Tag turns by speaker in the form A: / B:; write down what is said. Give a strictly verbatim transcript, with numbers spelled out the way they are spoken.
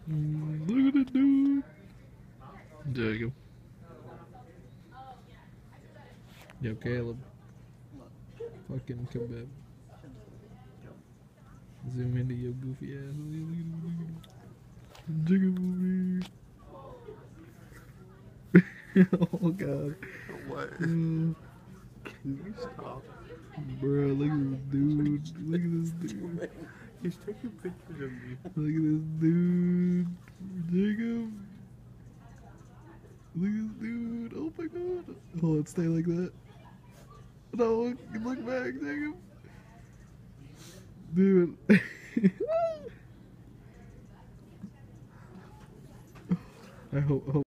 A: Mm, look at it, dude. Jacob. Yo, Caleb. Fucking kebab. Zoom into your goofy ass. Jacob movie. Oh god.
B: What?
A: Mm,
B: Can you stop?
A: bro, look at this dude. Look at this dude.
B: He's taking pictures of me.
A: Look at this dude. Jacob. Look at this dude. Oh my god. Hold on, stay like that. No, look back, Jacob. Dude. I hope, hope